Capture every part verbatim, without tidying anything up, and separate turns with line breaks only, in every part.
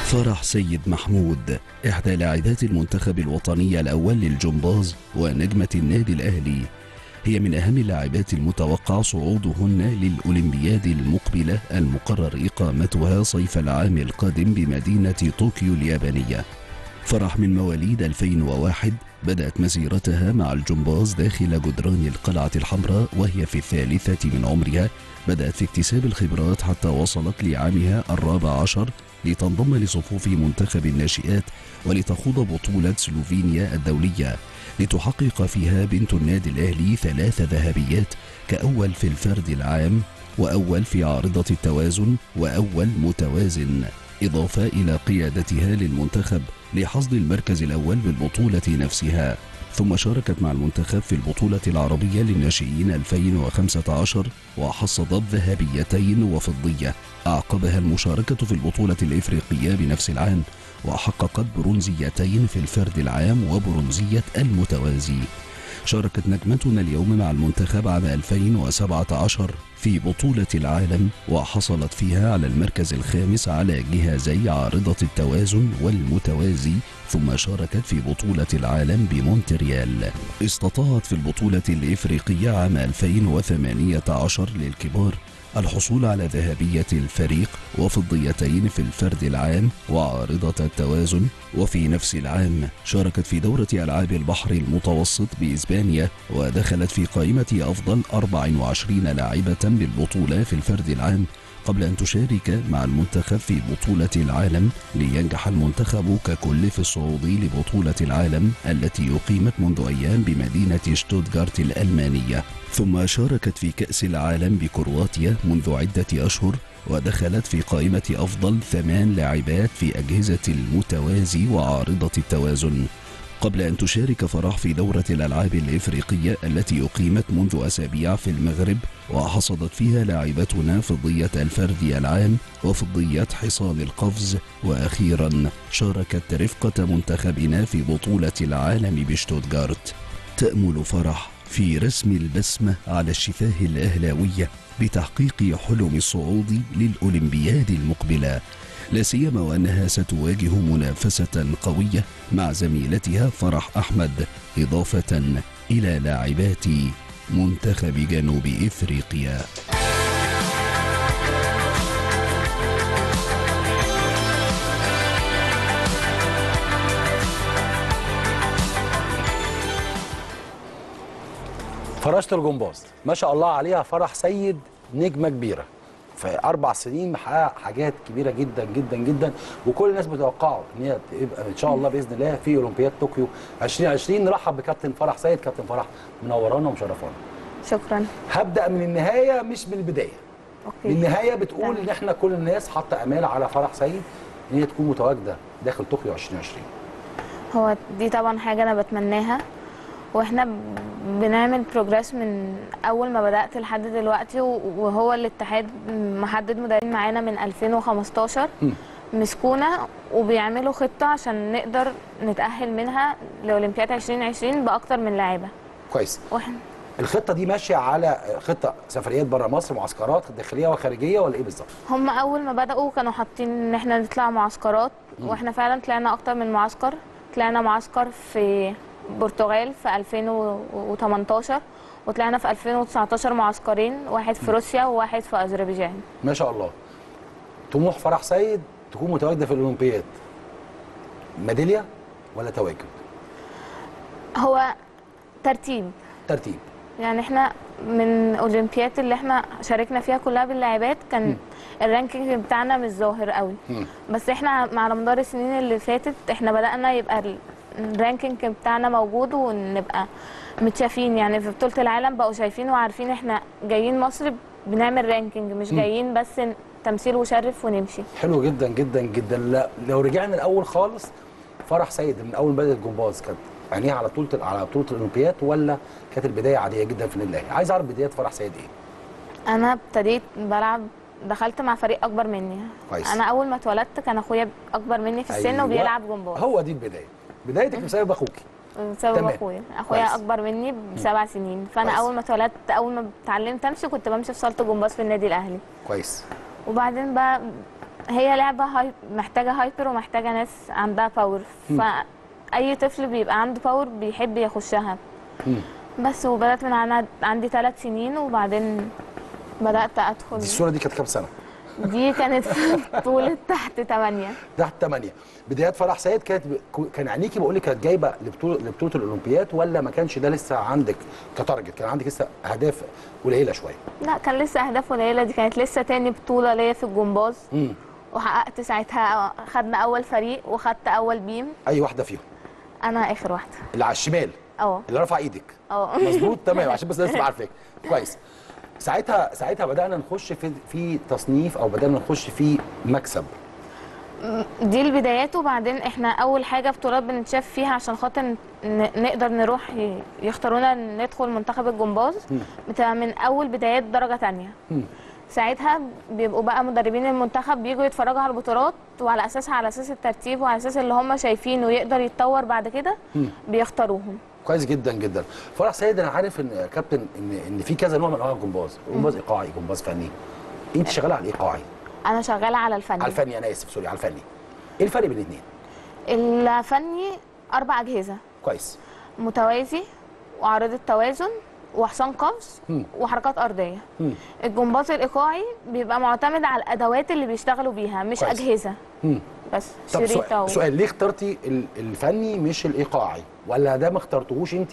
فرح سيد محمود إحدى لاعبات المنتخب الوطني الأول للجمباز ونجمة النادي الأهلي، هي من أهم اللاعبات المتوقع صعودهن للأولمبياد المقبلة المقرر إقامتها صيف العام القادم بمدينة طوكيو اليابانية. فرح من مواليد ألفين وواحد، بدأت مسيرتها مع الجمباز داخل جدران القلعة الحمراء وهي في الثالثة من عمرها. بدأت في اكتساب الخبرات حتى وصلت لعامها الرابع عشر لتنضم لصفوف منتخب الناشئات ولتخوض بطولة سلوفينيا الدولية، لتحقق فيها بنت النادي الأهلي ثلاث ذهبيات كأول في الفرد العام وأول في عارضة التوازن وأول متوازن، إضافة إلى قيادتها للمنتخب لحصد المركز الأول بالبطولة نفسها. ثم شاركت مع المنتخب في البطولة العربية للناشئين ألفين وخمسة عشر وحصدت ذهبيتين وفضية. أعقبها المشاركة في البطولة الإفريقية بنفس العام وحققت برونزيتين في الفرد العام وبرونزية المتوازي. شاركت نجمتنا اليوم مع المنتخب عام ألفين وسبعة عشر في بطولة العالم وحصلت فيها على المركز الخامس على جهازي عارضة التوازن والمتوازي، ثم شاركت في بطولة العالم بمونتريال. استطاعت في البطولة الإفريقية عام ألفين وثمانية عشر للكبار الحصول على ذهبية الفريق وفضيتين في الفرد العام وعارضة التوازن. وفي نفس العام شاركت في دورة ألعاب البحر المتوسط بإسبانيا ودخلت في قائمة أفضل أربع وعشرين لاعبة بالبطولة في الفرد العام، قبل أن تشارك مع المنتخب في بطولة العالم لينجح المنتخب ككل في الصعود لبطولة العالم التي أقيمت منذ أيام بمدينة شتوتغارت الألمانية. ثم شاركت في كأس العالم بكرواتيا منذ عدة أشهر ودخلت في قائمة أفضل ثمان لاعبات في أجهزة المتوازي وعارضة التوازن، قبل أن تشارك فرح في دورة الألعاب الإفريقية التي أقيمت منذ أسابيع في المغرب وحصدت فيها لاعبتنا فضية الفرد العام وفضية حصان القفز. وأخيرا شاركت رفقة منتخبنا في بطولة العالم بشتوتغارت. تأمل فرح في رسم البسمة على الشفاه الأهلاوية بتحقيق حلم الصعود للأولمبياد المقبلة، لا سيما وأنها ستواجه منافسة قوية مع زميلتها فرح أحمد، إضافة إلى لاعبات منتخب جنوب إفريقيا.
فراشة الجمباز ما شاء الله عليها فرح سيد، نجمة كبيرة في أربع سنين محققة حاجات كبيرة جدا جدا جدا، وكل الناس بتوقعوا إن هي تبقى إن شاء الله بإذن الله في أولمبياد طوكيو ألفين وعشرين. نرحب بكابتن فرح سيد. كابتن فرح منورانا ومشرفانا.
شكرا.
هبدأ من النهاية مش من البداية. أوكي. من النهاية بتقول إن إحنا كل الناس حاطة آمال على فرح سيد إن هي تكون متواجدة داخل طوكيو ألفين وعشرين.
هو دي طبعا حاجة أنا بتمناها، واحنا بنعمل بروجرس من اول ما بدات لحد دلوقتي، وهو الاتحاد محدد مدربين معانا من ألفين وخمستاشر مسكونا وبيعملوا خطه عشان نقدر نتاهل منها لاولمبياد ألفين وعشرين باكتر من لاعيبه.
كويس.
واحنا
الخطه دي ماشيه على خطه سفريات بره مصر، معسكرات داخليه وخارجيه ولا ايه بالظبط؟
هم اول ما بداوا كانوا حاطين ان احنا نطلع معسكرات، واحنا فعلا طلعنا اكتر من معسكر. طلعنا معسكر في البرتغال في ألفين وتمنتاشر، وطلعنا في ألفين وتسعتاشر معسكرين، واحد في روسيا وواحد في اذربيجان.
ما شاء الله. طموح فرح سيد تكون متواجده في الاولمبياد، ميداليه ولا تواجد؟
هو ترتيب
ترتيب
يعني احنا من الاولمبياد اللي احنا شاركنا فيها كلها باللاعبات كان م. الرانكينج بتاعنا مش ظاهر قوي، م. بس احنا مع مدار السنين اللي فاتت احنا بدأنا يبقى الرانكينج بتاعنا موجود ونبقى متشافين. يعني في بطولة العالم بقوا شايفين وعارفين احنا جايين مصر بنعمل رانكينج، مش جايين بس تمثيل وشرف ونمشي.
حلو جدا جدا جدا. لا لو رجعنا الاول خالص، فرح سيد من اول ما بدأت الجمباز كانت عينيها على بطولة على بطولة الاولمبياد ولا كانت البداية عادية جدا في النادي الاهلي؟ عايز اعرف بدايات فرح سيد ايه؟
انا ابتديت بلعب، دخلت مع فريق اكبر مني.
كويس.
انا اول ما اتولدت كان اخويا اكبر مني في السن. أيوة. وبيلعب جمباز.
هو دي البداية. بدايتك بسبب اخوكي.
بسبب اخويا. اخويا كويس. اكبر مني بسبع سنين، فانا كويس. اول ما اتولدت اول ما اتعلمت امشي كنت بمشي في صاله الجمباز في النادي الاهلي.
كويس.
وبعدين بقى هي لعبه هاي محتاجه هايبر ومحتاجه ناس عندها باور، فاي طفل بيبقى عنده باور بيحب يخشها.
مم.
بس وبدات من عن- عندي ثلاث سنين، وبعدين بدات ادخل.
دي الصوره دي كانت كام سنه؟
دي كانت بطوله تحت ثمانية.
تحت ثمانية. بدايات فرح سيد كانت ب... كان عينيكي بقول لك كانت جايبه لبطوله لبطوله الاولمبياد، ولا ما كانش ده لسه عندك كتارجت؟ كان عندك لسه اهداف قليله شويه؟
لا كان لسه اهداف قليله، دي كانت لسه تاني بطوله ليا في الجمباز.
امم
وحققت ساعتها، خدنا اول فريق وخدت اول بيم.
اي واحده فيهم؟
انا اخر واحده.
اللي على الشمال،
اه
اللي رفع ايدك.
اه
مظبوط تمام، عشان بس الناس تبقى عارفاك كويس. ساعتها ساعتها بدانا نخش في في تصنيف، او بدانا نخش في مكسب.
دي البدايات. وبعدين احنا اول حاجه بطولات بنتشاف فيها عشان خاطر ن- نقدر نروح ي- يختارونا ندخل منتخب الجمباز، بتبقى من اول بدايات درجه تانية.
مم.
ساعتها بيبقوا بقى مدربين المنتخب بيجوا يتفرجوا على البطولات، وعلى اساسها على اساس الترتيب وعلى اساس اللي هم شايفينه ويقدر يتطور بعد كده بيختاروهم.
كويس جدا جدا. فرح سيد انا عارف ان يا كابتن ان ان في كذا نوع من انواع الجمباز، جمباز ايقاعي، جمباز فني. انت شغاله على الايقاعي؟
انا شغاله على الفني.
على الفني، انا اسف سوري، على الفني. ايه الفرق بين الاثنين؟
الفني اربع اجهزه:
كويس.
متوازي، وعارضه توازن، وحصان قفز،
مم.
وحركات ارضيه.
مم.
الجمباز الايقاعي بيبقى معتمد على الادوات اللي بيشتغلوا بيها، مش
كويس.
اجهزه
مم.
بس.
طب
شريطه
سؤال,
و...
سؤال ليه اخترتي ال- الفني مش الايقاعي؟ ولا ده ما اخترتوهوش انت،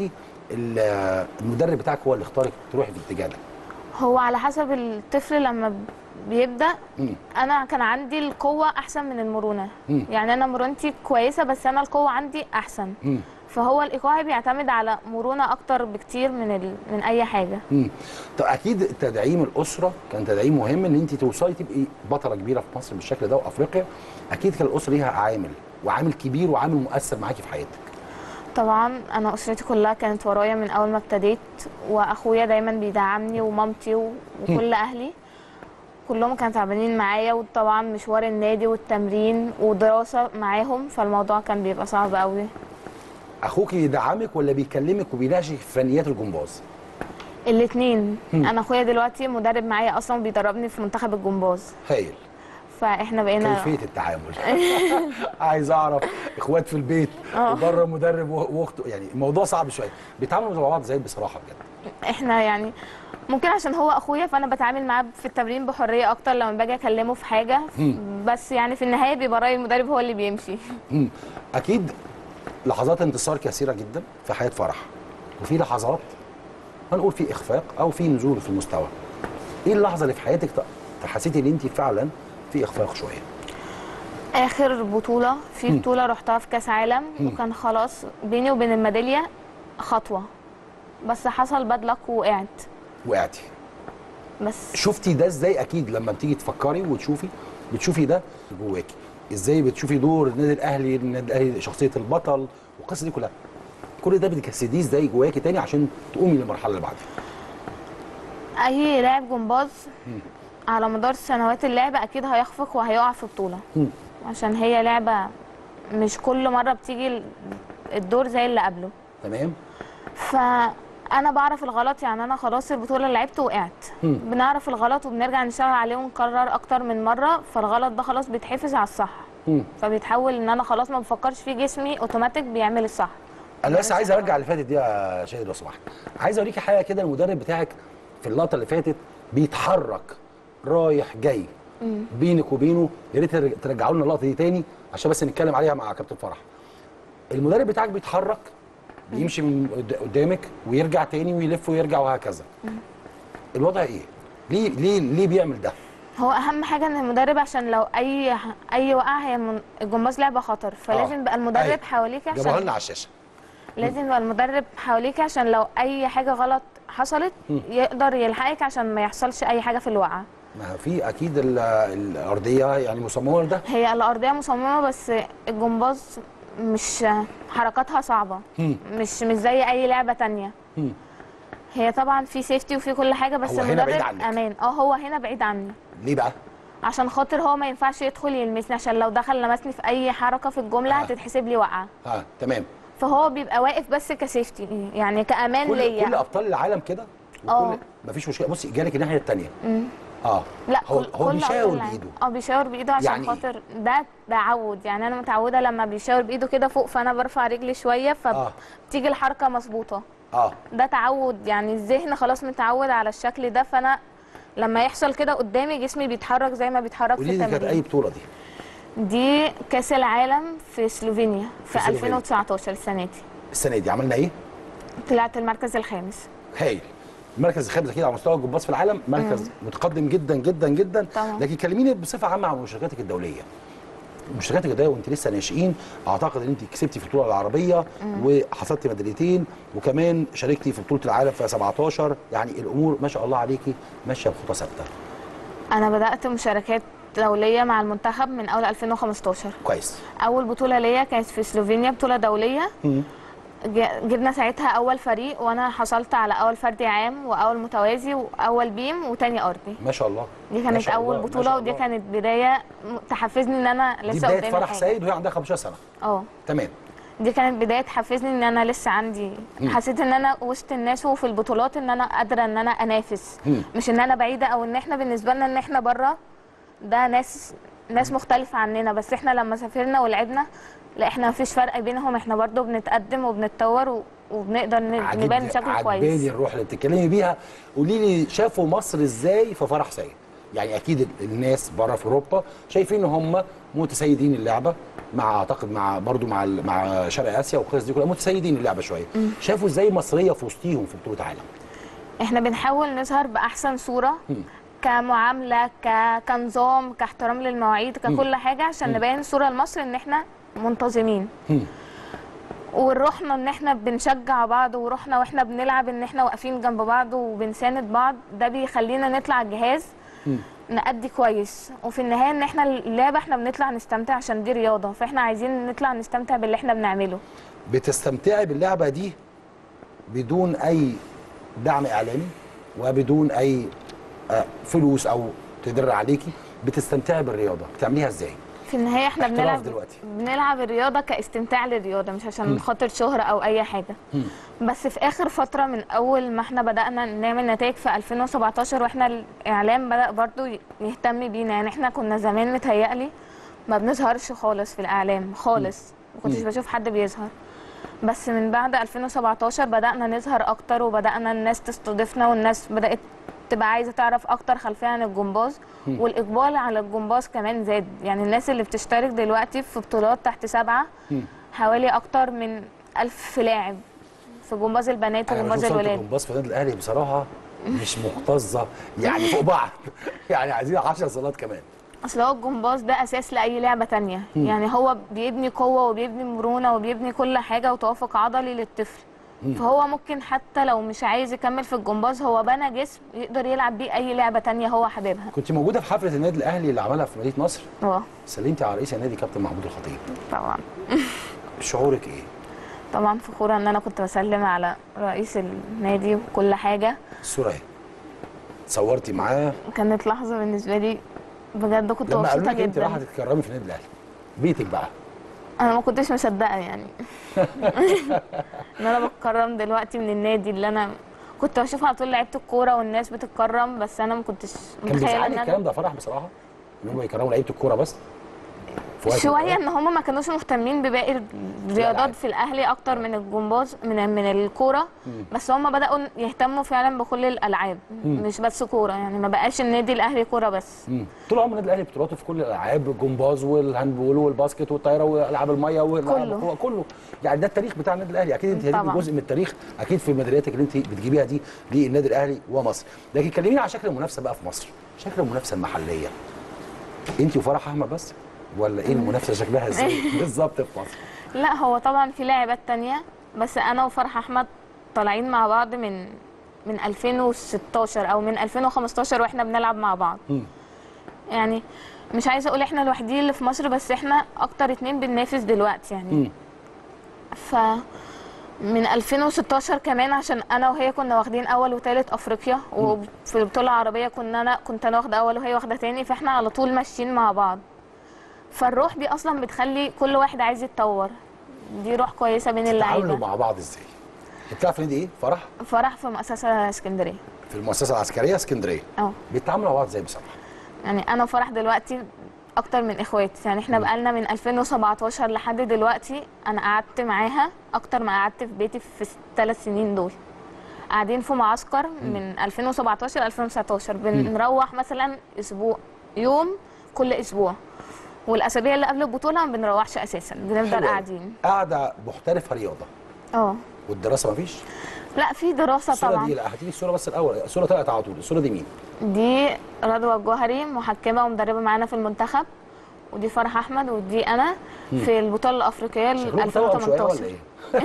ال- المدرب بتاعك هو اللي اختارك تروحي في الاتجاه ده؟
هو على حسب الطفل لما بيبدا.
مم.
انا كان عندي القوه احسن من المرونه.
مم.
يعني انا مرونتي كويسه بس انا القوه عندي احسن.
مم.
فهو الايقاعي بيعتمد على مرونه اكتر بكتير من ال... من اي حاجه.
مم. طب اكيد تدعيم الاسره كان تدعيم مهم، ان انت توصلي تبقي بطله كبيره في مصر بالشكل ده وافريقيا. اكيد كان الاسره ليها عامل وعامل كبير وعامل مؤثر معاكي في حياتك.
طبعا انا اسرتي كلها كانت ورايا من اول ما ابتديت، واخويا دايما بيدعمني، ومامتي و... وكل اهلي كلهم كانوا تعبانين معايا، وطبعا مشوار النادي والتمرين ودراسه معاهم، فالموضوع كان بيبقى صعب قوي.
اخوك يدعمك ولا بيكلمك وبيناقشك في فنيات الجمباز؟
الاثنين. انا اخويا دلوقتي مدرب معايا اصلا، وبيدربني في منتخب الجمباز.
هايل.
فاحنا بقينا
كيفيه التعامل عايز اعرف اخوات في البيت وبره مدرب واخته، يعني الموضوع صعب شويه. بيتعاملوا مع بعض ازاي بصراحه بجد؟
احنا يعني ممكن عشان هو اخويا فانا بتعامل معاه في التمرين بحريه اكتر لما باجي اكلمه في حاجه. بس يعني في النهايه بيبقى راي المدرب هو اللي بيمشي.
مم. اكيد لحظات انتصار كثيره جدا في حياه فرح، وفي لحظات هنقول في اخفاق او في نزول في المستوى. ايه اللحظه اللي في حياتك حسيتي ان انت فعلا في اخفاق شويه؟
اخر بطوله في بطوله رحتها في كاس عالم، وكان خلاص بيني وبين الميداليه خطوه، بس حصل باد لك ووقعت.
وقعتي.
بس
شفتي ده ازاي؟ اكيد لما بتيجي تفكري وتشوفي بتشوفي ده جواكي ازاي؟ بتشوفي دور النادي الاهلي، النادي الاهلي شخصيه البطل والقصه دي كلها، كل ده بتجسديه ازاي جواكي تاني عشان تقومي للمرحله اللي بعدها؟
اي لاعب جمباز على مدار سنوات اللعبه اكيد هيخفق وهيقع في بطوله،
مم.
عشان هي لعبه مش كل مره بتيجي الدور زي اللي قبله.
تمام.
فانا بعرف الغلط، يعني انا خلاص البطوله اللي لعبت وقعت.
مم.
بنعرف الغلط وبنرجع نشتغل عليه ونكرر اكتر من مره، فالغلط ده خلاص بيتحفظ على الصح.
مم.
فبيتحول ان انا خلاص ما بفكرش فيه، جسمي اوتوماتيك بيعمل الصح.
انا بس عايز ارجع اللي فاتت دي يا شاهد لو سمحت. عايز اوريكي حاجه كده، المدرب بتاعك في اللقطه اللي فاتت بيتحرك رايح جاي بينك وبينه. يا ريت ترجعوا لنا اللقطه دي تاني عشان بس نتكلم عليها مع كابتن فرح. المدرب بتاعك بيتحرك، بيمشي من قدامك ويرجع تاني ويلف ويرجع وهكذا. الوضع ايه؟ ليه ليه ليه بيعمل ده؟
هو اهم حاجه ان المدرب، عشان لو اي اي وقعه، هي من- الجمباز لعبه خطر، فلازم يبقى المدرب
أيوة.
حواليك
جابوها
عشان
لنا على الشاشه.
لازم يبقى المدرب حواليك عشان لو اي حاجه غلط حصلت يقدر يلحقك عشان ما يحصلش اي حاجه في الوقعه.
ما في اكيد ال- الارضيه يعني مصممه لده.
هي الارضيه مصممه، بس الجمباز مش حركاتها صعبه،
مم.
مش مش زي اي لعبه تانية.
مم.
هي طبعا في سيفتي وفي كل حاجه، بس
هو هنا
المدرب
بعيد عنك.
امان. اه هو هنا بعيد عني
ليه بقى؟
عشان خاطر هو ما ينفعش يدخل يلمسني، عشان لو دخل لمسني في اي حركه في الجمله
آه.
هتتحسب لي وقعه.
اه تمام.
فهو بيبقى واقف بس كسيفتي، يعني كامان
كل
ليا.
كل ابطال العالم كده.
اه.
وكل مفيش مشكله. بصي جالك الناحيه الثانيه. اه
لا
هو
كل
هو
كل
بيشاور
أبطال العالم.
بايده.
اه بيشاور بايده عشان
يعني
خاطر ده تعود، يعني انا متعوده لما بيشاور بايده كده فوق فانا برفع رجلي شويه فبتيجي الحركه مظبوطه.
اه
ده تعود، يعني الذهن خلاص متعود على الشكل ده، فانا لما يحصل كده قدامي جسمي بيتحرك زي ما بيتحرك في
قولي لي كانت اي
التمرين.
بطوله دي؟
دي كاس العالم في سلوفينيا في,
في سلوفينيا.
ألفين وتسعتاشر السنه دي.
السنه دي عملنا ايه؟
طلعت المركز الخامس.
هايل. المركز الخامس اكيد على مستوى الجمباز في العالم مركز مم. متقدم جدا جدا جدا.
طبعا.
لكن كلميني بصفه عامه عن مشاركاتك الدوليه. مشاركاتك الدوليه وانت لسه ناشئين، اعتقد ان انت كسبتي في البطوله العربيه مم. وحصلتي ميداليتين، وكمان شاركتي في بطوله العالم في سبعتاشر، يعني الامور ما شاء الله عليكي ماشيه بخطى ثابته.
انا بدات مشاركات دوليه مع المنتخب من اول ألفين وخمستاشر.
كويس.
اول بطوله ليا كانت في سلوفينيا، بطوله دوليه. مم. جبنا ساعتها اول فريق، وانا حصلت على اول فردي عام واول متوازي واول بيم وتاني ارضي.
ما شاء الله.
دي كانت اول بطوله، ودي كانت بدايه تحفزني ان انا لسه قدامي.
دي بدايه فرح سيد وهي عندها خمستاشر سنه.
اه
تمام.
دي كانت بدايه تحفزني ان انا لسه عندي مم. حسيت ان انا وسط الناس وفي البطولات ان انا قادره ان انا انافس. مم. مش ان انا بعيده او ان احنا بالنسبه لنا ان احنا بره ده ناس ناس مختلفه عننا، بس احنا لما سافرنا ولعبنا لا احنا مفيش فرق بينهم، احنا برضو بنتقدم وبنتطور وبنقدر نبان بشكل كويس.
عجباني الروح اللي بتتكلمي بيها. قولي لي شافوا مصر ازاي في فرح سيد؟ يعني اكيد الناس بره في اوروبا شايفين ان هم متسيدين اللعبه، مع اعتقد مع برضو مع مع شرق اسيا والقصص دي كلها متسيدين اللعبه شويه. م. شافوا ازاي مصريه في وسطيهم في بطوله عالم؟
احنا بنحاول نظهر باحسن صوره م. كمعامله ك... كنظام كاحترام للمواعيد ككل م. حاجه عشان م. نبين صوره لمصر ان احنا منتظمين. م. وروحنا ان احنا بنشجع بعض، وروحنا واحنا بنلعب ان احنا واقفين جنب بعض وبنساند بعض، ده بيخلينا نطلع الجهاز م. نأدي كويس. وفي النهايه ان احنا اللعبه احنا بنطلع نستمتع عشان دي رياضه، فاحنا عايزين نطلع نستمتع باللي احنا بنعمله.
بتستمتعي باللعبه دي بدون اي دعم اعلامي وبدون اي فلوس او تدر عليكي، بتستمتعي بالرياضه، بتعمليها ازاي؟
في النهايه احنا بنلعب دلوقتي. بنلعب الرياضه كاستمتاع للرياضه، مش عشان خاطر شهره او اي حاجه. م. بس في اخر فتره من اول ما احنا بدانا نعمل نتائج في ألفين وسبعتاشر واحنا الاعلام بدا برضو يهتم بينا، يعني احنا كنا زمان متهيألي ما بنظهرش خالص في الاعلام خالص، ما كنتش بشوف حد بيظهر. بس من بعد ألفين وسبعتاشر بدانا نظهر اكتر، وبدانا الناس تستضيفنا، والناس بدات تبقى عايزه تعرف اكتر خلفيه عن الجمباز. م. والاقبال على الجمباز كمان زاد، يعني الناس اللي بتشترك دلوقتي في بطولات تحت سبعه م. حوالي اكتر من ألف لاعب في جمباز البنات وجمباز الولاد.
الجمباز في النادي الاهلي بصراحه مش مكتظه يعني فوق بعض يعني عايزين عشر صالات كمان.
اصل هو الجمباز ده اساس لاي لعبه ثانيه، يعني هو بيبني قوه وبيبني مرونه وبيبني كل حاجه وتوافق عضلي للطفل. فهو ممكن حتى لو مش عايز يكمل في الجمباز هو بنى جسم يقدر يلعب بيه اي لعبه تانية هو حاببها.
كنت موجوده في حفله النادي الاهلي اللي عملها في مدينه نصر؟
اه.
سلمتي على رئيس النادي كابتن محمود الخطيب.
طبعا.
شعورك ايه؟
طبعا فخوره ان انا كنت بسلم على رئيس النادي وكل حاجه.
الصوره اهي. صورتي معاه؟
كانت لحظه بالنسبه لي بجد كنت مبسوطه جدا.
لما قالوا لك انت رايحه تتكرمي في النادي الاهلي بيتك بقى؟
انا ما كنتش مصدقه يعني ان انا بتكرم دلوقتي من النادي اللي انا كنت بشوف على طول لعيبه الكوره والناس بتتكرم، بس انا ما كنتش
متخيله ان انا الكلام ده فرح بصراحه ان هم يكرموا لعيبه الكوره بس
شويه، ان هم ما كانوش مهتمين بباقي الرياضات في الاهلي اكتر من الجمباز من من الكوره، بس هم بداوا يهتموا فعلا بكل الالعاب مش بس كوره، يعني ما بقاش النادي الاهلي كوره بس.
مم. طول عمر النادي الاهلي بطولاته في كل الالعاب، الجمباز والهاندبول والباسكت والطايره والالعاب الميه والكره كله، يعني ده التاريخ بتاع النادي الاهلي، اكيد انت هتبقي جزء من التاريخ اكيد في ميدالياتك اللي انت بتجيبيها دي للنادي الاهلي ومصر. لكن كلميني على شكل المنافسه بقى في مصر، شكل المنافسه المحليه. انت وفرح احمد بس ولا ايه المنافسه شكلها ازاي بالظبط في مصر؟
لا هو طبعا في لاعبات تانية، بس انا وفرح احمد طالعين مع بعض من من ألفين وستاشر او من ألفين وخمستاشر واحنا بنلعب مع بعض. م. يعني مش عايزه اقول احنا الوحيدين اللي في مصر، بس احنا اكتر اتنين بننافس دلوقتي يعني. م. ف من ألفين وستاشر كمان عشان انا وهي كنا واخدين اول وثالث افريقيا، وفي البطوله العربيه كنا انا كنت انا واخده اول وهي واخده ثاني، فاحنا على طول ماشيين مع بعض. فالروح دي اصلا بتخلي كل واحد عايز يتطور، دي روح كويسه بين اللعيبه.
بتتعاملوا مع بعض ازاي؟ بتلعب في نادي ايه؟ فرح؟
فرح في مؤسسه اسكندريه.
في المؤسسه العسكريه اسكندريه.
اه.
بيتعاملوا مع بعض ازاي بصراحه؟
يعني انا وفرح دلوقتي اكتر من اخوات، يعني احنا بقالنا من ألفين وسبعتاشر لحد دلوقتي، انا قعدت معاها اكتر ما قعدت في بيتي في الثلاث سنين دول. قاعدين في معسكر من ألفين وسبعتاشر ل ألفين وتسعتاشر، بنروح مثلا اسبوع يوم كل اسبوع، والاسابيع اللي قبل البطوله ما بنروحش اساسا، بنفضل قاعدين.
قاعده محترفه رياضه.
اه.
والدراسه مفيش؟
لا في دراسه
الصورة
طبعا.
دي لا هتيجي الصوره بس الاول، الصوره طلعت على طول. الصوره دي مين؟
دي رضوى الجوهري محكمه ومدربه معانا في المنتخب، ودي فرح احمد، ودي انا في البطوله الافريقيه ل ألفين وتمنتاشر.
ولا ايه؟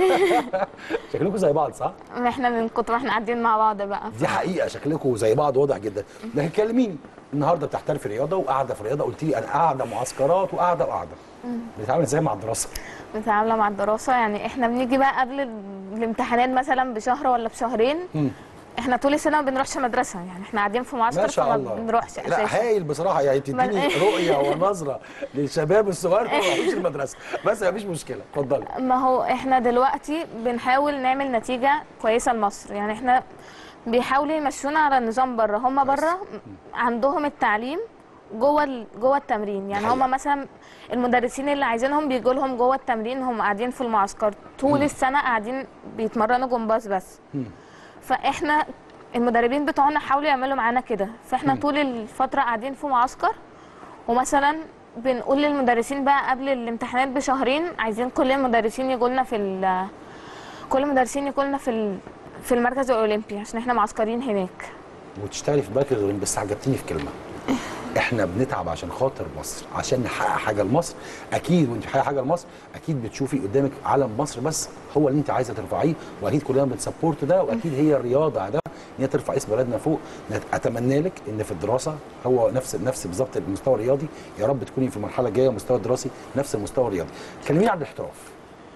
شكلكم زي بعض صح؟
احنا من كتر ما احنا قاعدين مع بعض بقى.
دي حقيقه شكلكم زي بعض واضح جدا. لكن كلميني النهارده بتحترفي رياضه وقاعده في رياضه، قلت لي انا قاعده معسكرات وقاعده وقاعده. بتتعامل ازاي مع الدراسه؟
متعامله مع الدراسه، يعني احنا بنيجي بقى قبل الامتحانات مثلا بشهر ولا بشهرين. مم. احنا طول السنه ما بنروحش مدرسه، يعني احنا قاعدين في معسكر
ما شاء الله.
فما بنروحش اساسا.
لا هايل بصراحه، يعني بتديني رؤيه ونظره للشباب الصغار ما يروحوش المدرسه، بس ما فيش مشكله. اتفضلي.
ما هو احنا دلوقتي بنحاول نعمل نتيجه كويسه لمصر، يعني احنا بيحاولوا يمشونا على النظام بره، هم بره عندهم التعليم جوه جوه التمرين، يعني هم مثلا المدرسين اللي عايزينهم بيجوا لهم جوه التمرين، هم قاعدين في المعسكر طول م. السنه قاعدين بيتمرنوا جمباز بس. م. فاحنا المدربين بتوعنا حاولوا يعملوا معانا كده، فاحنا م. طول الفتره قاعدين في معسكر، ومثلا بنقول للمدرسين بقى قبل الامتحانات بشهرين عايزين كل المدرسين يجوا لنا في كل المدرسين يجوا لنا في في المركز الاولمبي عشان احنا معسكرين هناك.
وتشتغلي في المركز الاولمبي، بس عجبتني في كلمه، احنا بنتعب عشان خاطر مصر، عشان نحقق حاجه لمصر. اكيد وانت بتحققي حاجه لمصر اكيد بتشوفي قدامك علم مصر بس هو اللي انت عايزه ترفعيه، واكيد كلنا بنسبورت ده، واكيد هي الرياضه ده ان هي ترفع اسم بلدنا فوق. اتمنى لك ان في الدراسه هو نفس نفس بالظبط المستوى الرياضي، يا رب تكوني في المرحله الجايه المستوى الدراسي نفس المستوى الرياضي. كلميني عن الاحتراف.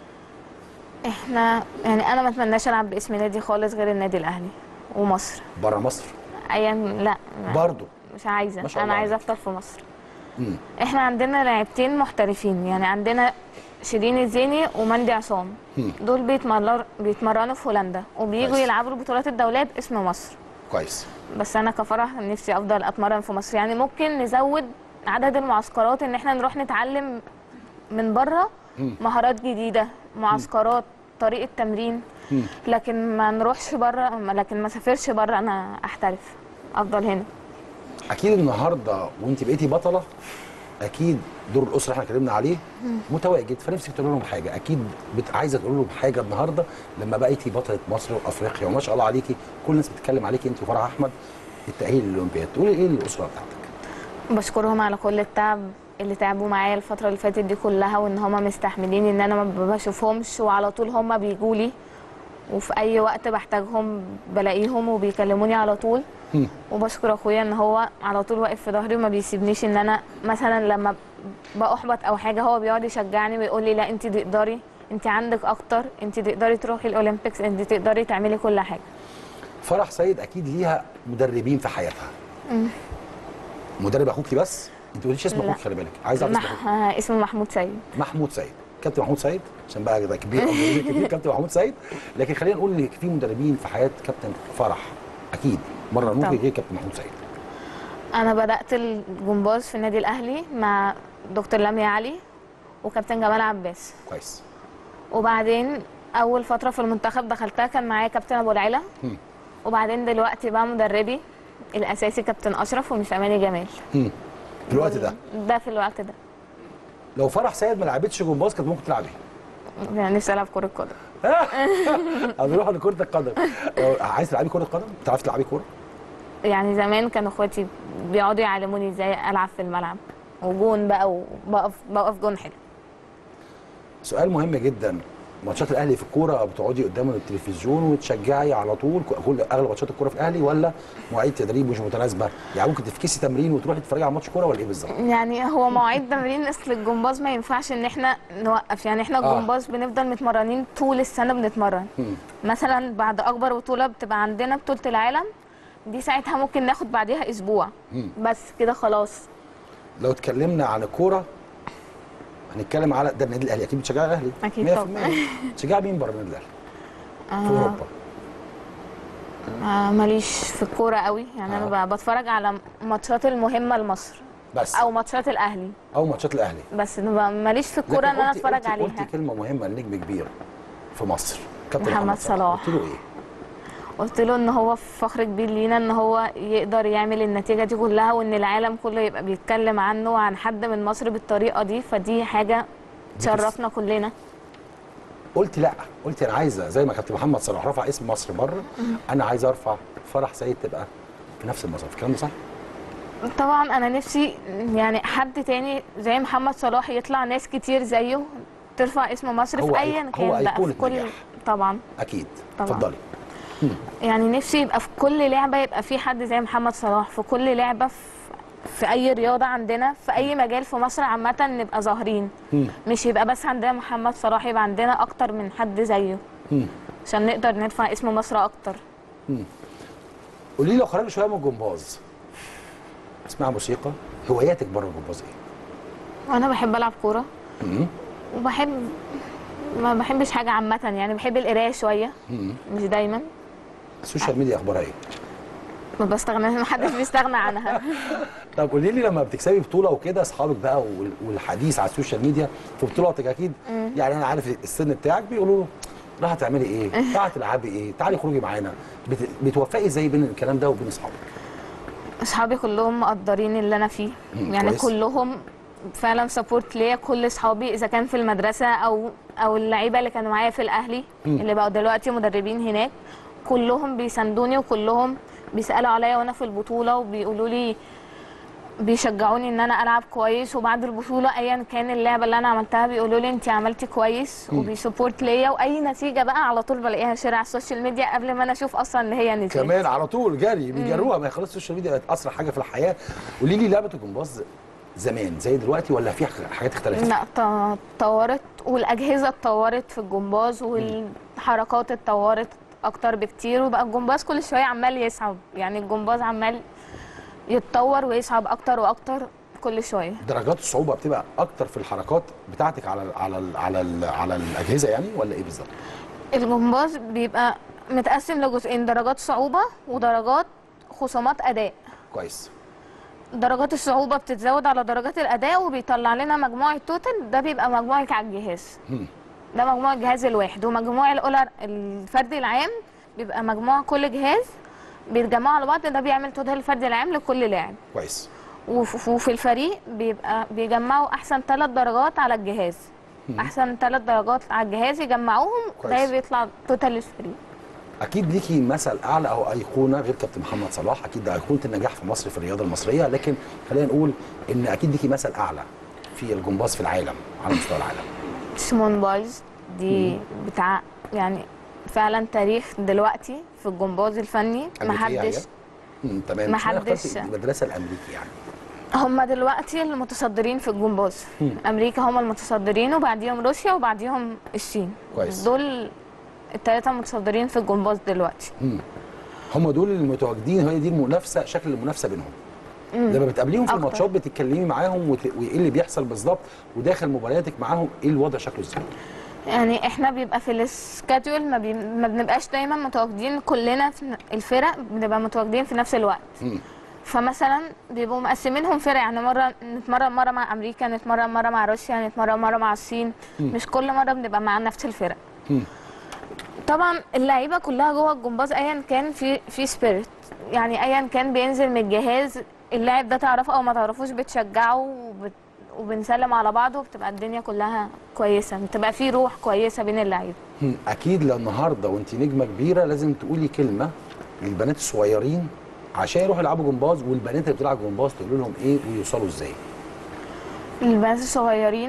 احنا يعني انا ما اتمناش العب باسم نادي خالص غير النادي الاهلي ومصر.
بره مصر؟
ايا لا
برضه
مش عايزه، انا عايزه افضل في مصر.
مم.
احنا عندنا لاعبتين محترفين، يعني عندنا شيرين الزيني ومندي عصام. مم. دول بيتمرنوا بيتمرنوا في هولندا وبييجوا يلعبوا البطولات الدوليه باسم مصر.
كويس.
بس انا كفرح نفسي افضل اتمرن في مصر، يعني ممكن نزود عدد المعسكرات، ان احنا نروح نتعلم من بره مهارات جديده، معسكرات، طريقه تمرين، مم. لكن ما نروحش بره، لكن ما سافرش بره انا احترف، افضل هنا.
اكيد النهارده وانت بقيتي بطله، اكيد دور الاسره احنا اتكلمنا عليه متواجد، فنفسك تقول لهم حاجه، اكيد بت... عايزه تقول لهم حاجه النهارده لما بقيتي بطله مصر وافريقيا وما شاء الله عليكي، كل الناس بتتكلم عليكي انت وفرح احمد التاهيل للاولمبياد، تقولي ايه للاسره بتاعتك؟
بشكرهم على كل التعب اللي تعبوا معايا الفتره اللي فاتت دي كلها، وان هم مستحملين ان انا ما بشوفهمش، وعلى طول هم بيجوا لي، وفي اي وقت بحتاجهم بلاقيهم وبيكلموني على طول. م. وبشكر اخويا ان هو على طول واقف في ظهري وما بيسيبنيش، ان انا مثلا لما باحبط او حاجه هو بيقعد يشجعني ويقول لي لا انت تقدري، انت عندك اكتر، انت تقدري تروحي الاولمبيكس، انت تقدري تعملي كل حاجه.
فرح سيد اكيد ليها مدربين في حياتها. م. مدرب اخوكي بس؟ انت ما قلتيش اسم اخوك، خلي بالك، عايز اعرف اسم اخوك.
آه اسمه محمود سيد.
محمود سيد، كابتن محمود سيد، عشان بقى ده كبير كبير كابتن محمود سيد. لكن خلينا نقول ان في مدربين في حياه كابتن فرح اكيد مره ممكن غير كابتن محمود سيد.
انا بدات الجمباز في النادي الاهلي مع دكتور لميا علي وكابتن جمال عباس.
كويس.
وبعدين اول فتره في المنتخب دخلتها كان معايا كابتن ابو العلا. م. وبعدين دلوقتي بقى مدربي الاساسي كابتن اشرف ومش اماني جمال.
م. في الوقت ده؟
ده في الوقت ده.
لو فرح سيد ما لعبتش جمباز كانت ممكن تلعب ايه؟
يعني نفسي العب كره قدم.
هنروح لكره القدم. عايز تلعبي كره قدم؟ بتعرفي تلعبي كوره؟
يعني زمان كانوا اخواتي بيقعدوا يعلموني ازاي العب في الملعب، وجون بقى، وبقف بقف جون حلو.
سؤال مهم جدا، ماتشات الاهلي في الكوره بتقعدي قدام التلفزيون وتشجعي على طول كل اغلب ماتشات الكوره في الاهلي، ولا مواعيد تدريب مش متناسبه؟ يعني ممكن تفكسي تمرين وتروحي تتفرجي على ماتش كوره ولا ايه بالظبط؟
يعني هو مواعيد تمرين، اصل الجمباز ما ينفعش ان احنا نوقف، يعني احنا الجمباز آه. بنفضل متمرنين طول السنه بنتمرن. م. مثلا بعد اكبر بطوله بتبقى عندنا بطوله العالم دي، ساعتها ممكن ناخد بعديها اسبوع. م. بس كده خلاص.
لو اتكلمنا عن الكوره هنتكلم على ده النادي الاهلي، اكيد بتشجعي الاهلي؟
اكيد طبعا.
بتشجعي مين بره النادي الاهلي؟
آه.
في اوروبا؟
آه ماليش في الكوره قوي يعني.
آه.
انا بتفرج على ماتشات المهمه لمصر
بس
او ماتشات الاهلي
او ماتشات الاهلي
بس. ماليش في الكوره ان انا اتفرج
قلتي
عليها.
قلتي كلمه مهمه لنجم كبير في مصر، كابتن
محمد
محمد صلاح.
صلاح.
قلت له ايه؟
قلت له ان هو فخر كبير لينا ان هو يقدر يعمل النتيجه دي كلها، وان العالم كله يبقى بيتكلم عنه وعن حد من مصر بالطريقه دي، فدي حاجه تشرفنا كلنا.
قلت لا، قلت انا عايزه زي ما كابتن محمد صلاح رفع اسم مصر بره، انا عايزه ارفع فرح سيد تبقى في نفس المصرف. الكلام ده صح؟
طبعا انا نفسي يعني حد تاني زي محمد صلاح يطلع، ناس كتير زيه ترفع اسم مصر في ايا كان
هو
بقى في كل
نجاح.
طبعا
اكيد.
طبعا.
اتفضلي.
يعني نفسي يبقى في كل لعبه يبقى في حد زي محمد صلاح، في كل لعبه، في, في اي رياضه عندنا، في اي مجال في مصر عامه نبقى ظاهرين. مش يبقى بس عندنا محمد صلاح، يبقى عندنا اكتر من حد زيه عشان نقدر نرفع اسم مصر اكتر.
قولي لي لو خرجنا شويه من الجمباز، اسمها موسيقى، هواياتك بره الجمباز ايه؟
وانا بحب العب كوره وبحب ما بحبش حاجه عامه يعني. بحب القرايه شويه مش دايما.
السوشيال ميديا اخبارها ايه؟
ما بستغناش، ما حدش بيستغنى عنها.
طب قولي لي لما بتكسبي بطوله وكده، اصحابك بقى والحديث على السوشيال ميديا في بطولاتك اكيد مم. يعني انا عارف السن بتاعك بيقولوا له راح تعملي ايه؟ راح تلعبي ايه؟ تعالي خروجي معانا. بت... بتوفقي ازاي بين الكلام ده وبين اصحابك؟
اصحابي كلهم مقدرين اللي انا فيه يعني كويس. كلهم فعلا سبورت ليا. كل اصحابي اذا كان في المدرسه او او اللعيبه اللي كانوا معايا في الاهلي مم. اللي بقوا دلوقتي مدربين هناك، كلهم بيساندوني وكلهم بيسالوا عليا وانا في البطوله وبيقولوا لي، بيشجعوني ان انا العب كويس. وبعد البطوله ايا كان اللعبه اللي انا عملتها بيقولوا لي انت عملتي كويس وبيسبورت ليا. واي نتيجه بقى على طول بلاقيها شارع على السوشيال ميديا قبل ما انا اشوف اصلا ان هي نتيجه. كمان
على طول جري بيجروها، ما خلاص السوشيال ميديا بقت اسرع حاجه في الحياه. قولي لي لعبه الجمباز زمان زي دلوقتي ولا في حاجات اختلفت؟
لا اتطورت، والاجهزه اتطورت في الجمباز والحركات اتطورت اكتر بكتير، وبقى الجمباز كل شويه عمال يصعب. يعني الجمباز عمال يتطور ويصعب اكتر واكتر كل شويه.
درجات الصعوبه بتبقى اكتر في الحركات بتاعتك على ال على ال على ال على الاجهزه يعني ولا ايه بالظبط؟
الجمباز بيبقى متقسم لجزئين، درجات صعوبه ودرجات خصومات اداء.
كويس.
درجات الصعوبه بتتزود على درجات الاداء وبيطلع لنا مجموع التوتال، ده بيبقى مجموعك على الجهاز. هم. ده مجموع الجهاز الواحد، ومجموع الاولى الفردي العام بيبقى مجموع كل جهاز بيتجمعوا على بعض، ده بيعمل توتال الفردي العام لكل لاعب.
كويس.
وفي الفريق بيبقى بيجمعوا احسن ثلاث درجات على الجهاز. هم. احسن ثلاث درجات على الجهاز يجمعوهم، ده بيطلع توتال الفريق.
اكيد ليكي مثل اعلى او ايقونه غير كابتن محمد صلاح، اكيد ده ايقونه النجاح في مصر في الرياضه المصريه، لكن خلينا نقول ان اكيد ليكي مثل اعلى في الجمباز في العالم على مستوى العالم.
سيمون بايلز دي مم. بتاع يعني فعلا تاريخ دلوقتي في الجمباز الفني. ما حدش
تمام. ما حدش المدرسه الامريكي يعني
هم دلوقتي المتصدرين في الجمباز. مم. امريكا هم المتصدرين وبعديهم روسيا وبعديهم الصين.
كويس.
دول الثلاثه متصدرين في الجمباز دلوقتي.
مم. هم دول المتواجدين، هي دي المنافسه، شكل المنافسه بينهم. مم. لما بتقابليهم في الماتشات بتتكلمي معاهم وت... وايه اللي بيحصل بالظبط، وداخل مبارياتك معاهم ايه الوضع شكله ازاي؟
يعني احنا بيبقى في السكادول ما, بي... ما بنبقاش دايما متواجدين كلنا في الفرق، بنبقى متواجدين في نفس الوقت. مم. فمثلا بيبقوا مقسمينهم فرق، يعني مره نتمرن مره مع امريكا، نتمرن مره مع روسيا، نتمرن مره مع الصين. مم. مش كل مره بنبقى مع نفس الفرق. مم. طبعا اللعيبه كلها جوه الجمباز ايا كان في في سبيريت، يعني ايا كان بينزل من الجهاز اللاعب ده تعرفه او ما تعرفوش بتشجعه وبت... وبنسلم على بعض، وبتبقى الدنيا كلها كويسه، بتبقى في روح كويسه بين اللعيبه.
اكيد لو النهارده وانت نجمه كبيره لازم تقولي كلمه للبنات الصغيرين عشان يروحوا يلعبوا جمباز، والبنات اللي بتلعب جمباز تقول لهم ايه ويوصلوا ازاي؟
البنات الصغيرين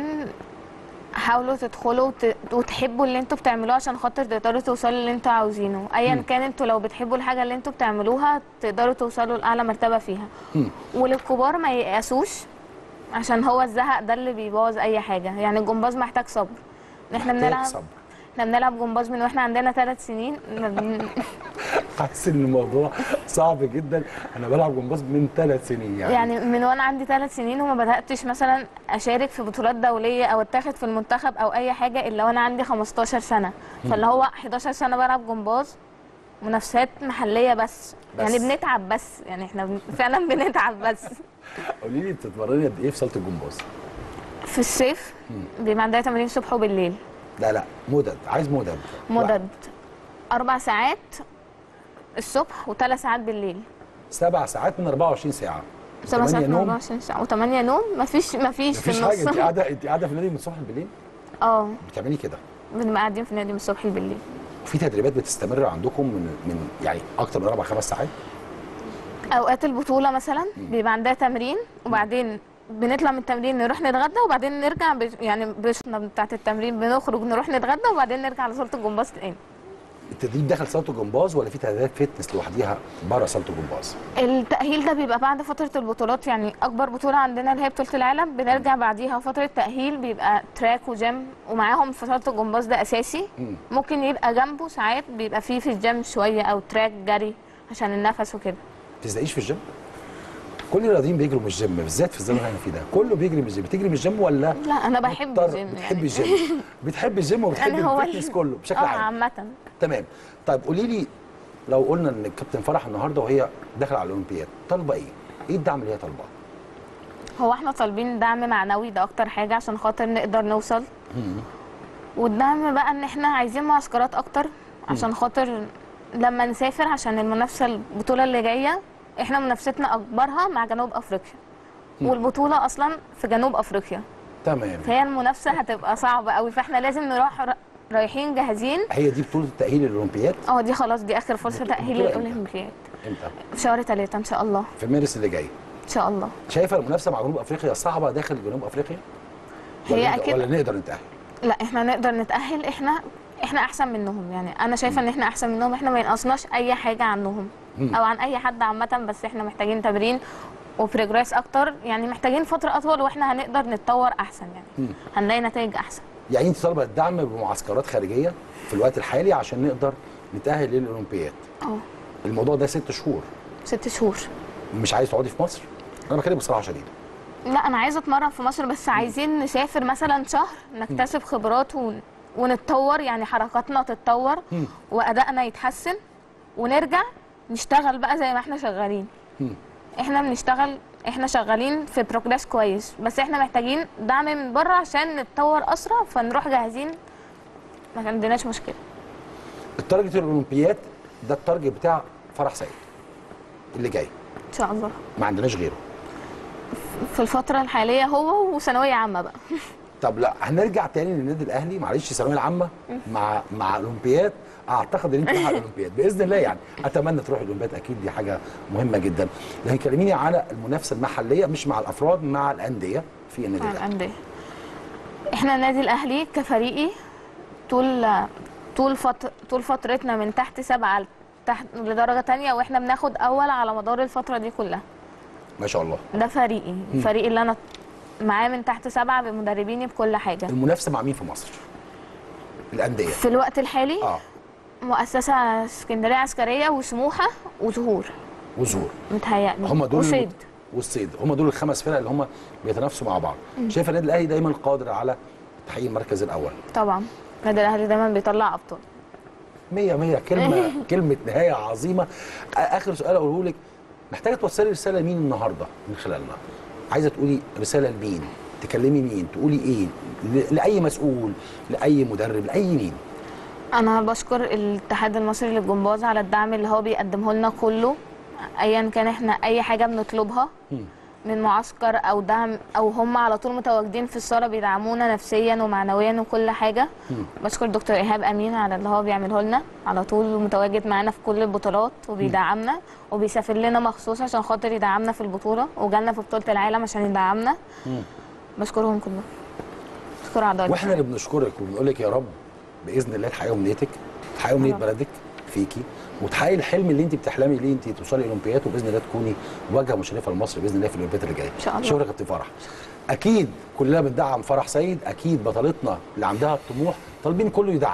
حاولوا تدخلوا وت... وتحبوا اللي انتوا بتعملوه عشان خاطر تقدروا توصلوا اللي انتوا عاوزينه. ايا كان انتوا لو بتحبوا الحاجه اللي انتوا بتعملوها تقدروا توصلوا لاعلى مرتبه فيها. مم. وللكبار ما ييأسوش، عشان هو الزهق ده اللي بيبوظ اي حاجه. يعني الجمباز محتاج صبر، ان احنا بنلعب
صبر.
احنا بنلعب جمباز من واحنا عندنا ثلاث سنين.
حاسس ان الموضوع صعب جدا. انا بلعب جمباز من ثلاث سنين يعني
يعني من وانا عندي ثلاث سنين وما بداتش مثلا اشارك في بطولات دوليه او اتاخد في المنتخب او اي حاجه الا وانا عندي خمستاشر سنه. فاللي هو حداشر سنه بلعب جمباز، منافسات محليه بس, بس يعني بنتعب بس يعني احنا بن... فعلا بنتعب بس.
قولي لي بتتمرني قد ايه في صاله الجمباز؟
في الصيف بيبقى عندها تمارين الصبح وبالليل.
لا لا مدد، عايز مدد.
مدد اربع ساعات الصبح وثلاث ساعات بالليل.
سبع ساعات من اربعة وعشرين ساعه.
سبع ساعات من اربعة وعشرين ساعه وثمانيه نوم. مفيش مفيش في
النص. مفيش حاجه. انت قاعده انت قاعده في النادي من الصبح بالليل؟
اه
بتعملي كده؟
بنبقى قاعدين في النادي من الصبح بالليل.
وفي تدريبات بتستمر عندكم من من يعني اكتر من اربع خمس ساعات؟
اوقات البطوله مثلا بيبقى عندها تمرين وبعدين بنطلع من التمرين نروح نتغدى وبعدين نرجع ب... يعني بشنا بتاعه التمرين بنخرج نروح نتغدى وبعدين نرجع على صاله الجمباز تاني.
التدريب داخل صاله الجمباز ولا في تدريبات فيتنس لوحديها بره صاله الجمباز؟
التاهيل ده بيبقى بعد فتره البطولات. يعني اكبر بطوله عندنا اللي هي بطوله العالم بنرجع بعديها فتره تاهيل بيبقى تراك وجيم ومعاهم في صاله الجمباز ده اساسي. مم. ممكن يبقى جنبه ساعات بيبقى فيه في الجيم شويه او تراك جري عشان النفس وكده.
ما بتزهقيش في الجيم؟ كل الرياضيين بيجروا من الجيم بالذات في الزمن اللي احنا فيه ده، كله بيجري من الجيم. بتجري من الجيم ولا؟
لا انا بحب الجيم.
بتحبي الجيم. بتحبي الجيم وبتحبي
يعني
الفتنس كله بشكل عام.
اه عامه.
تمام. طيب قولي لي لو قلنا ان الكابتن فرح النهارده وهي داخله على الاولمبياد طالبه ايه؟ ايه الدعم اللي هي طالباه؟
هو احنا طالبين دعم معنوي، ده اكتر حاجه عشان خاطر نقدر نوصل. والدعم بقى ان احنا عايزين معسكرات اكتر عشان خاطر لما نسافر عشان المنافسه البطوله اللي جايه احنا منافستنا اكبرها مع جنوب افريقيا. مم. والبطوله اصلا في جنوب افريقيا.
تمام.
فهي المنافسه هتبقى صعبه قوي فاحنا لازم نروح رايحين جاهزين.
هي دي بطوله التاهيل للاولمبياد؟
اه دي خلاص دي اخر فرصه تاهيل للاولمبياد.
امتى؟
في شهر ثلاثة ان شاء الله.
في مارس اللي جاي.
ان شاء الله.
شايفه المنافسه مع جنوب افريقيا صعبه داخل جنوب افريقيا؟
هي اكيد.
ولا نقدر نتاهل؟
لا احنا نقدر نتاهل. احنا احنا احسن منهم. يعني انا شايفه ان احنا احسن منهم. احنا ما ينقصناش اي حاجه عنهم م. او عن اي حد عامه بس احنا محتاجين تمرين وبروجريس اكتر. يعني محتاجين فتره اطول واحنا هنقدر نتطور احسن يعني م. هنلاقي نتائج احسن.
يعني انت طالبه الدعم بمعسكرات خارجيه في الوقت الحالي عشان نقدر نتاهل للاولمبياد. اه الموضوع ده ست شهور.
ست شهور.
مش عايز تقعدي في مصر؟ انا بكلمك بصراحه شديده.
لا انا عايزه اتمرن في مصر بس عايزين نسافر مثلا شهر نكتسب خبرات ون... ونتطور. يعني حركاتنا تتطور م. وادائنا يتحسن ونرجع نشتغل بقى زي ما احنا شغالين. م. احنا بنشتغل احنا شغالين في بروجريس كويس بس احنا محتاجين دعم من بره عشان نتطور اسرع فنروح جاهزين ما عندناش مشكله.
التارجت الاولمبياد ده التارجت بتاع فرح سيد اللي جاي
ان شاء الله.
ما عندناش غيره
في الفتره الحاليه هو وثانويه عامه بقى.
طب لا هنرجع تاني للنادي الاهلي. معلش الثانويه العامه مع مع الاولمبياد اعتقد ان انت رايحه الاولمبياد باذن الله. يعني اتمنى تروح الاولمبياد اكيد دي حاجه مهمه جدا. لكن كلميني على المنافسه المحليه مش مع الافراد مع الانديه في النادي الاهلي.
الانديه احنا النادي الاهلي كفريقي طول طول فتر طول فترتنا من تحت سبعه تحت لدرجه ثانيه واحنا بناخد اول على مدار الفتره دي كلها.
ما شاء الله.
ده فريقي الفريق اللي انا معاه من تحت سبعه بمدربيني بكل حاجه.
المنافسه مع مين في مصر؟ الانديه
في الوقت الحالي اه مؤسسه اسكندريه عسكريه وسموحه وزهور.
وزهور
متهيألي
هم دول
والصيد.
والصيد هم دول الخمس فرق اللي هم بيتنافسوا مع بعض. شايف النادي الاهلي دايما قادر على تحقيق المركز الاول؟
طبعا النادي الاهلي دايما بيطلع ابطال.
مية مية. كلمه كلمه نهايه عظيمه. اخر سؤال اقوله لك، محتاجه توصلي رساله لمين النهارده من خلالنا؟ عايزه تقولي رساله لمين؟ تكلمي مين؟ تقولي ايه؟ لاي مسؤول، لاي مدرب، لاي مين؟
انا بشكر الاتحاد المصري للجمباز على الدعم اللي هو بيقدمه لنا كله ايا كان احنا اي حاجه بنطلبها من معسكر او دعم او هم على طول متواجدين في الصاله بيدعمونا نفسيا ومعنويا وكل حاجه. بشكر دكتور ايهاب امين على اللي هو بيعمله لنا على طول متواجد معانا في كل البطولات وبيدعمنا وبيسافر لنا مخصوص عشان خاطر يدعمنا في البطوله وجالنا في بطوله العالم عشان يدعمنا. بشكرهم كلهم. بشكر اعضائي.
واحنا اللي بنشكرك وبنقول لك يا رب باذن الله تحققي امنيتك، تحققي امنيه بلدك فيكي وتحققي الحلم اللي انت بتحلمي ليه انت توصلي الاولمبياد وباذن الله تكوني واجهه مشرفه لمصر باذن الله في الاولمبياد اللي جايه.
ان شاء الله.
شكرا يا كابتن فرح. اكيد كلنا بندعم فرح سيد، اكيد بطلتنا اللي عندها الطموح طالبين كله يدعم.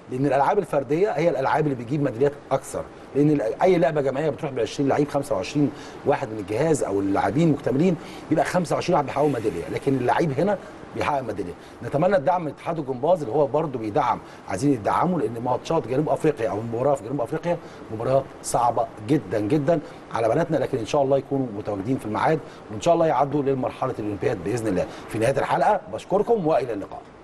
لان الالعاب الفرديه هي الالعاب اللي بتجيب ميداليات اكثر، لان اي لعبه جماعيه بتروح ب عشرين لعيب، خمسة وعشرين واحد من الجهاز او اللاعبين مكتملين، بيبقى خمسة وعشرين واحد بيحققوا ميداليه، لكن اللعيب هنا بيحقق ميداليه. نتمنى الدعم من اتحاد الجمباز اللي هو برضه بيدعم، عايزين يدعموا، لان ماتشات جنوب افريقيا او المباراه في جنوب افريقيا مباراه صعبه جدا جدا على بناتنا، لكن ان شاء الله يكونوا متواجدين في الميعاد، وان شاء الله يعدوا للمرحله الاولمبياد باذن الله. في نهايه الحلقه بشكركم والى اللقاء.